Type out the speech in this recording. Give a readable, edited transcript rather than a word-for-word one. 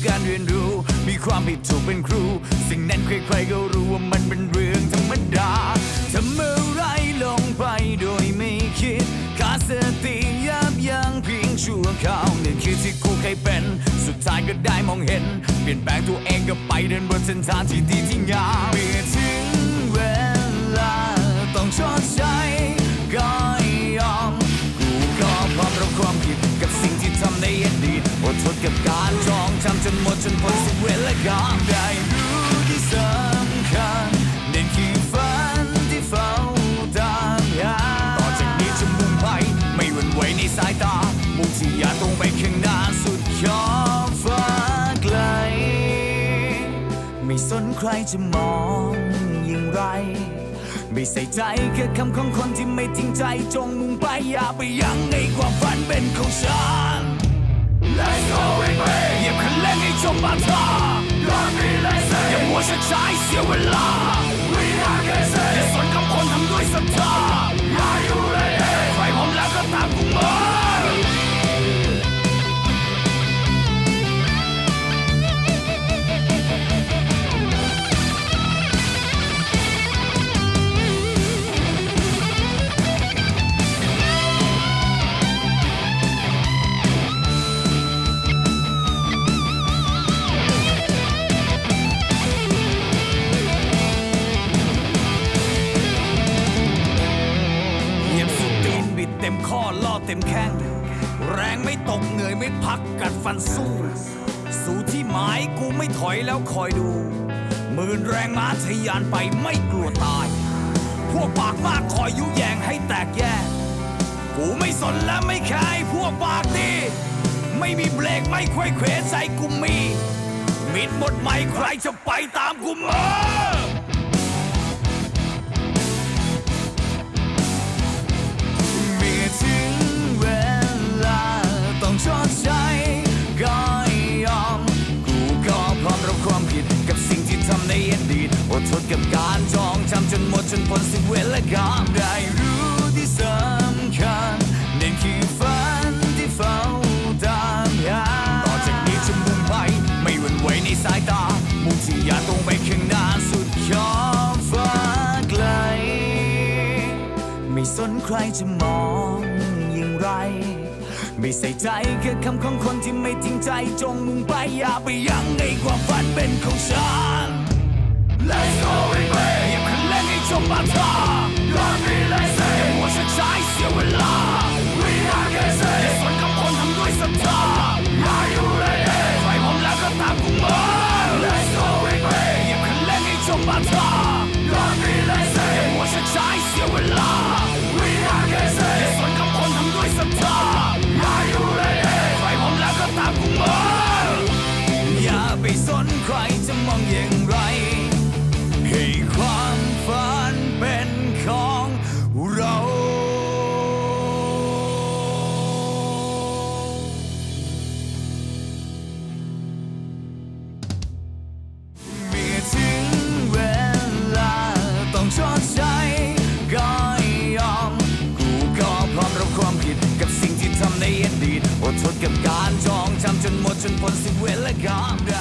การเรียนรู้มีความผิดถูกเป็นครูสิ่งนั้นใครๆก็รู้ว่ามันเป็นเรื่องธรรมดาทำอะไรลงไปโดยไม่คิดขาดสติยับยั้งเพียงชั่วคราวนี่คือที่กูเคยเป็นสุดท้ายก็ได้มองเห็นเปลี่ยนแปลงตัวเองก็ไปเดินบนเส้นทางที่ดีที่งามเมื่อถึงเวลาต้องชดใช้ก็ยอมกูก็พร้อมรับความผิดกับสิ่งที่ทำในอดีตอดทนกับการจองจำจนหมดจนพ้นสิ้นเวลากาได้รู้ที่สำคัญนั่นคือฝันที่เฝ้าตามหาต่อจากนี้จะมุ่งไปไม่หวั่นไหวในสายตามุ่งที่อยากตรงไปข้างหน้าสุดขอบฟ้าไกลไม่สนใครจะมองอย่างไรไม่ใส่ใจแค่คำของคนที่ไม่จริงใจจงมุ่งไปอย่าไปยังในความฝันเป็นของฉัน Let's go away เหยียบคันเร่งให้จมบาดตาอย่ามัวช้าใช้เสียเวลาอย่าสนคำคนทำด้วยศรัทธาใครพร้อมแล้วก็ตามกูมาเต็มข้อล่อเต็มแข้งแรงไม่ตกเหนื่อยไม่พักกัดฟันสู้สู่ที่หมายกูไม่ถอยแล้วคอยดูหมื่นแรงม้าทะยานไปไม่กลัวตายพวกปากมากคอยยุแยงให้แตกแยกกูไม่สนและไม่แคร์พวกปากดีไม่มีเบรกไม่ควยเขวใจกูมีมิดหมดไม่ใครจะไปตามกูมาถึงเวลาต้องชดใช้ก็ยอมกูก็พร้อมรับความผิดกับสิ่งที่ทำในอดีตอดทนกับการจองจำจนหมดจนพ้นสิ้นเวลากาลได้รู้ที่สำคัญนั่นคือฝันที่เฝ้าตามหาต่อจากนี้จะมุ่งไปไม่หวั่นไหวในสายตามุ่งที่อยากตรงไปข้างหน้าสุดขอบฟ้าไกลไม่สนใครจะมองอย่างไรไม่ใส่ใจแค่คำของคนที่ไม่จริงใจจงมุ่งไปอย่าไปยังในความฝันเป็นของฉัน Let's go away เหยียบคันเร่งให้จมบาดตาอย่ามัวช้าใช้เสียเวลาอย่าสนคำคนทำด้วยศรัทธาใครพร้อมแล้วก็ตามกูมา Let's go away เหยียบคันเร่งให้จมบาดตาอย่ามัวช้าใช้เสียเวลาอย่าสนคำคนทำด้วยศรัทธาใครพร้อมแล้วก็ตามกูมาอย่าไปสนใครจะมองอย่างไรให้ความฝันเป็นของเราเมื่อถึงเวลาต้องชดใช้ก็ยอมกูก็พร้อมรับความผิดกับสิ่งที่ทำในอดีตอดทนกับการจองจำจนหมดจนพ้นสิ้นเวลากาล